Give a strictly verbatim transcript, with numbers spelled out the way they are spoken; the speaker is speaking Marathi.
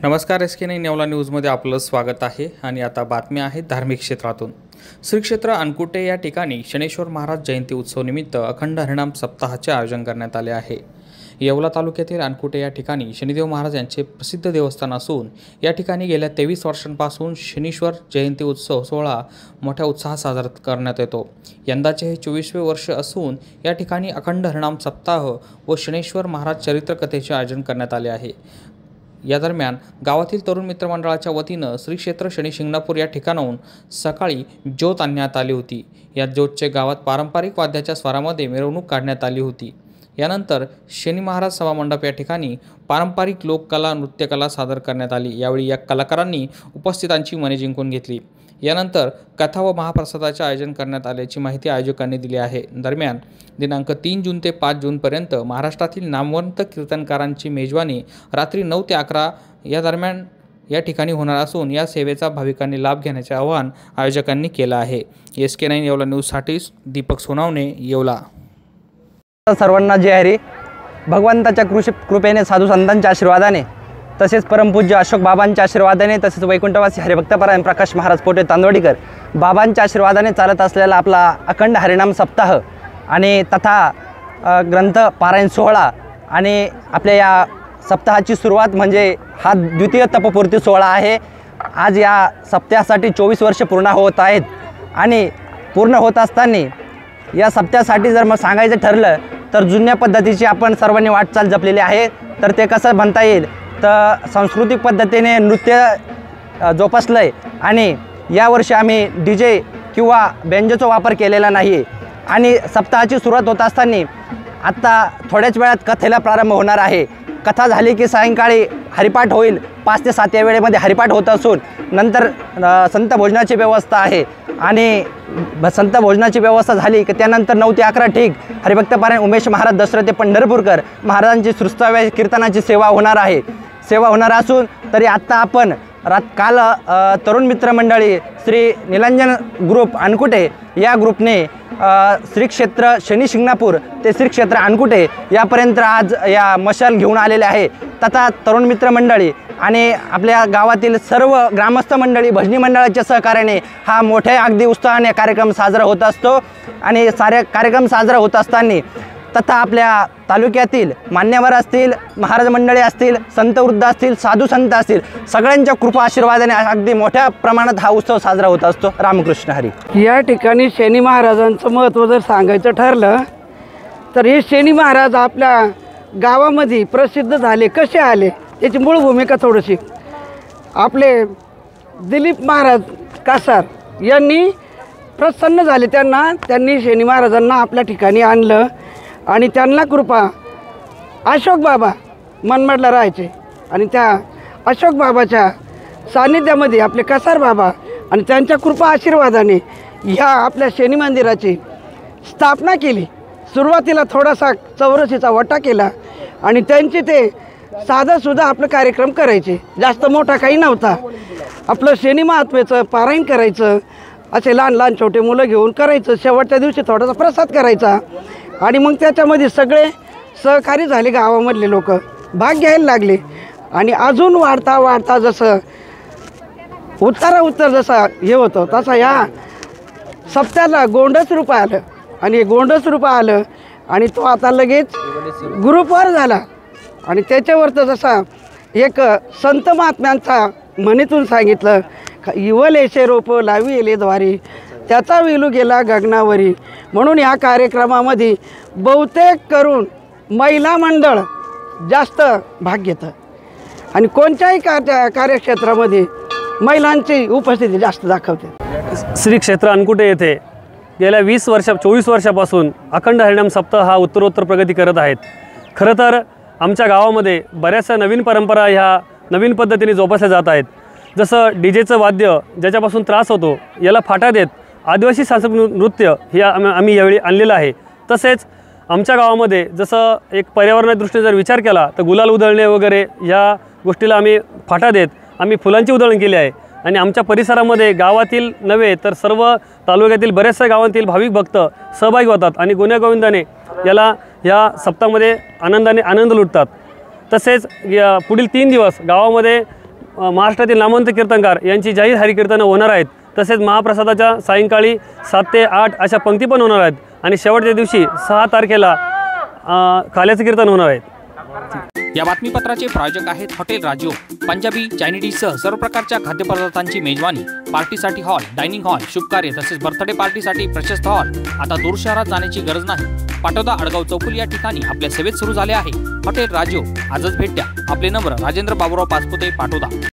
नमस्कार, एस के नाईन नेवला न्यूजमध्ये आपलं स्वागत आहे आणि आता बातम्या आहेत धार्मिक क्षेत्रातून। श्री क्षेत्र अनकुटे या ठिकाणी शनेश्वर महाराज जयंती उत्सव निमित्त अखंड हरिनाम सप्ताहाचे आयोजन करण्यात आले आहे। येवला तालुक्यातील अनकुटे या ठिकाणी शनिदेव महाराज यांचे प्रसिद्ध देवस्थान असून या ठिकाणी गेल्या तेवीस वर्षांपासून शनीश्वर जयंती उत्सव सोहळा मोठ्या उत्साहात साजरा करण्यात येतो। यंदाचे हे चोवीसवे वर्ष असून या ठिकाणी अखंड हरिनाम सप्ताह व शनेश्वर महाराज चरित्र कथेचे आयोजन करण्यात आले आहे। या दरम्यान गावातील तरुण मित्र मंडळाच्या वतीनं श्री क्षेत्र शनी शिंगणापूर या ठिकाणाहून सकाळी ज्योत आणण्यात आली होती। या ज्योतचे गावात पारंपरिक वाद्याच्या स्वरामध्ये मिरवणूक काढण्यात आली होती। यानंतर शनी महाराज सभा मंडप या ठिकाणी पारंपरिक लोककला नृत्यकला सादर करण्यात आली। यावेळी या कलाकारांनी उपस्थितांची मने जिंकून घेतली। यानंतर कथा व महाप्रसादाचे आयोजन करण्यात आल्याची माहिती आयोजकांनी दिली आहे। दरम्यान दिनांक तीन जून ते पाच जूनपर्यंत महाराष्ट्रातील नामवंत कीर्तनकारांची मेजवानी रात्री नऊ ते अकरा या दरम्यान या ठिकाणी होणार असून या सेवेचा भाविकांनी लाभ घेण्याचे आवाहन आयोजकांनी केलं आहे। एस के नाईन येवला न्यूजसाठी दीपक सोनावणे, येवला। सर्वांना जय हरी। भगवंताच्या कृषी कृपेने साधू संतांच्या आशीर्वादाने तसेच परमपूज्य अशोक बाबांच्या आशीर्वादाने तसेच वैकुंठवासी हरिभक्तपरायण प्रकाश महाराज पोटे तांदवडीकर बाबांच्या आशीर्वादाने चालत असलेला आपला अखंड हरिनाम सप्ताह आणि तथा ग्रंथ पारायण सोहळा आणि आपल्या या सप्ताहाची सुरुवात म्हणजे हा द्वितीय तपपूर्ती सोहळा आहे। आज या सप्ताहासाठी चोवीस वर्ष पूर्ण होत आहेत आणि पूर्ण होत असताना या सप्त्यासाठी जर मग सांगायचं ठरलं तर जुन्या पद्धतीची आपण सर्वांनी वाटचाल जपलेली आहे। तर ते कसं म्हणता येईल तर सांस्कृतिक पद्धतीने नृत्य जोपासलं आहे आणि यावर्षी आम्ही डी जे किंवा बेंजोचा वापर केलेला नाही आहे। आणि सप्ताहाची सुरुवात होत असताना आत्ता थोड्याच वेळात कथेला प्रारंभ होणार आहे। कथा झाली की सायंकाळी हरिपाठ होईल। पाच ते सात या वेळेमध्ये हरिपाठ होत असून नंतर संत भोजनाची व्यवस्था आहे आणि संत भोजनाची व्यवस्था झाली की त्यानंतर नऊ ते अकरा ठीक हरिभक्तपरायण उमेश महाराज दशरथे पंढरपूरकर महाराजांची श्रुस्तव्य कीर्तनाची सेवा होणार आहे सेवा होणार असून तरी आत्ता आपण रात काल तरुण मित्र मंडळी श्री निलंजन ग्रुप अनकुटे या ग्रुपने श्री क्षेत्र शनी शिंगणापूर ते श्री क्षेत्र अनकुटे यापर्यंत आज या मशाल घेऊन आलेले आहे। तथा तरुण मित्र मंडळी आणि आपल्या गावातील सर्व ग्रामस्थ मंडळी भजनी मंडळाच्या सहकार्याने हा मोठ्या अगदी उत्साहाने कार्यक्रम साजरा होत असतो। आणि सारे कार्यक्रम साजरा होत असताना तथा आपल्या तालुक्यातील मान्यवर असतील, महाराज मंडळी असतील, संत वृद्ध असतील, साधू संत असतील, सगळ्यांच्या कृपा आशीर्वादाने अगदी मोठ्या प्रमाणात हा उत्सव साजरा होत असतो। रामकृष्ण हरी। या ठिकाणी शनी महाराजांचं महत्त्व जर सांगायचं ठरलं तर हे शनी महाराज आपल्या गावामध्ये प्रसिद्ध झाले कसे आले याची मूळ भूमिका थोडीशी आपले दिलीप महाराज कासार यांनी प्रसन्न झाले। त्यांना त्यांनी शनी महाराजांना आपल्या ठिकाणी आणलं आणि त्यांना कृपा अशोक बाबा मनमाडला राहायचे आणि त्या अशोक बाबाच्या सानिध्यामध्ये आपले कसार बाबा आणि त्यांच्या कृपा आशीर्वादाने ह्या आपल्या शनी मंदिराची स्थापना केली। सुरुवातीला थोडासा चौरसीचा वटा केला आणि त्यांचे ते साधासुद्धा आपलं कार्यक्रम करायचे, जास्त मोठा काही नव्हता। आपलं शनी महात्म्याचं पारायण करायचं, असे लहान लहान छोटे मुलं घेऊन करायचं, शेवटच्या दिवशी थोडासा प्रसाद करायचा आणि मग त्याच्यामध्ये सगळे सहकारी झाले, गावामधले लोक भाग घ्यायला लागले आणि अजून वाढता वाढता जसं उत्तरा उत्तर जसा हे होतं तसा या सप्त्याला गोंडस रूप आलं आणि गोंडस रूप आलं आणि तो आता लगेच ग्रुपवर झाला आणि त्याच्यावर तर जसा एक संत महात्म्यांचा म्हणीतून सांगितलं इवल येशे रोप लावी येले द्वारी त्याचा विलू गेला गगनावरी। म्हणून ह्या कार्यक्रमामध्ये बहुतेक करून महिला मंडळ जास्त भाग घेतं आणि कोणत्याही कार्य कार्यक्षेत्रामध्ये महिलांची उपस्थिती जास्त दाखवते। श्री क्षेत्र अनकुटे येथे गेल्या वीस वर्षा चोवीस वर्षापासून अखंड हरिनाम सप्ताह हा उत्तरोत्तर प्रगती करत आहेत। खरं तर आमच्या गावामध्ये बऱ्याचशा नवीन परंपरा ह्या नवीन पद्धतीने जोपासल्या जात आहेत। जसं डी जेचं वाद्य ज्याच्यापासून त्रास होतो याला फाटा देत आदिवासी सांस्कृतिक नृत्य हे आम्ही यावेळी आणलेलं आहे। तसेच आमच्या गावामध्ये जसं एक पर्यावरणाच्या दृष्टीने जर विचार केला तर गुलाल उधळणे वगैरे या गोष्टीला आम्ही फाटा देत आम्ही फुलांची उधळण केली आहे आणि आमच्या परिसरामध्ये गावातील नव्हे तर सर्व तालुक्यातील बऱ्याचशा गावांतील भाविक भक्त सहभागी होतात आणि गुण्यागोविंदाने याला या सप्ताहामध्ये आनंदाने आनंद लुटतात। तसेच पुढील तीन दिवस गावामध्ये अ, महाराष्ट्रातील नामवंत कीर्तनकार यांची जाहीर हरिकीर्तनं होणार आहेत. तसेच महाप्रसादाच्या सायंकाळी सात ते आठ अशा पंक्ती पण होणार आहेत आणि शेवटच्या दिवशी सहा तारखेला अ, काल्याचं कीर्तन होणार आहे. या बातमीपत्राचे प्रायोजक आहेत हॉटेल राजो. पंजाबी चायनी डिशसह सर्व प्रकारच्या खाद्यपदार्थांची मेजवानी, पार्टीसाठी हॉल, डायनिंग हॉल, शुभकार्य तसेच बर्थडे पार्टीसाठी प्रशस्त हॉल. आता दूर शहरात जाण्याची गरज नाही. पाटोदा अडगाव चौफुली या ठिकाणी आपल्या सेवेत सुरू झाले आहे हॉटेल राजो. आजच भेट द्या. आपले नंबर राजेंद्र बाबूराव पाचपुते, पाटोदा.